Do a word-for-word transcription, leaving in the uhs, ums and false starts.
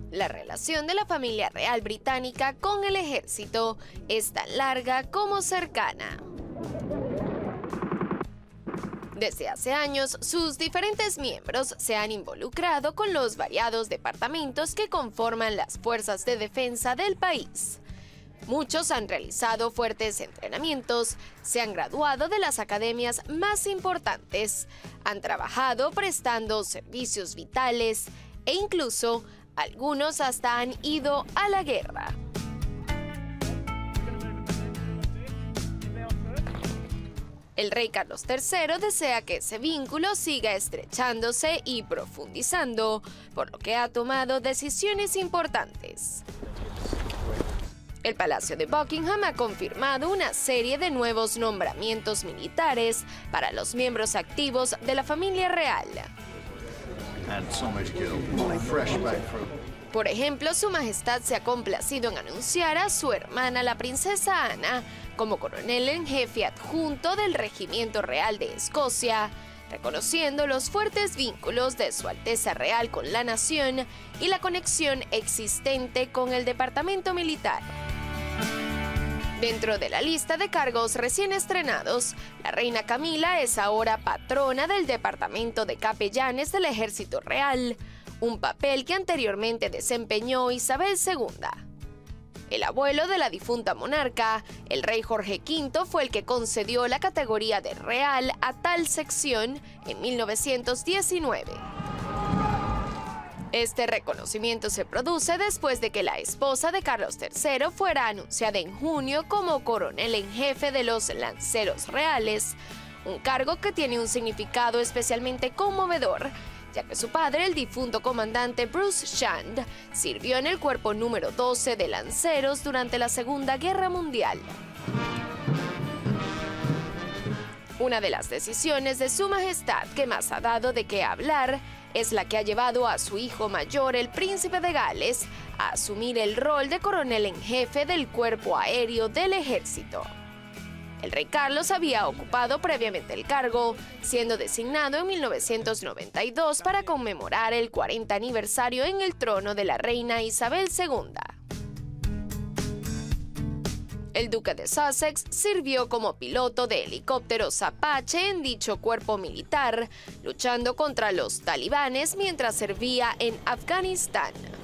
La relación de la familia real británica con el ejército es tan larga como cercana. Desde hace años, sus diferentes miembros se han involucrado con los variados departamentos que conforman las fuerzas de defensa del país. Muchos han realizado fuertes entrenamientos, se han graduado de las academias más importantes, han trabajado prestando servicios vitales e incluso algunos hasta han ido a la guerra. El rey Carlos tercero desea que ese vínculo siga estrechándose y profundizando, por lo que ha tomado decisiones importantes. El Palacio de Buckingham ha confirmado una serie de nuevos nombramientos militares para los miembros activos de la familia real. Por ejemplo, Su Majestad se ha complacido en anunciar a su hermana, la princesa Ana, como coronel en jefe adjunto del Regimiento Real de Escocia, reconociendo los fuertes vínculos de Su Alteza Real con la nación y la conexión existente con el Departamento Militar. Dentro de la lista de cargos recién estrenados, la reina Camila es ahora patrona del Departamento de Capellanes del Ejército Real, un papel que anteriormente desempeñó Isabel segunda. El abuelo de la difunta monarca, el rey Jorge quinto, fue el que concedió la categoría de real a tal sección en mil novecientos diecinueve. Este reconocimiento se produce después de que la esposa de Carlos tercero fuera anunciada en junio como coronel en jefe de los Lanceros Reales, un cargo que tiene un significado especialmente conmovedor, ya que su padre, el difunto comandante Bruce Shand, sirvió en el cuerpo número doce de Lanceros durante la Segunda Guerra Mundial. Una de las decisiones de Su Majestad que más ha dado de qué hablar es la que ha llevado a su hijo mayor, el príncipe de Gales, a asumir el rol de coronel en jefe del Cuerpo Aéreo del Ejército. El rey Carlos había ocupado previamente el cargo, siendo designado en mil novecientos noventa y dos para conmemorar el cuarenta aniversario en el trono de la reina Isabel segunda. El duque de Sussex sirvió como piloto de helicópteros Apache en dicho cuerpo militar, luchando contra los talibanes mientras servía en Afganistán.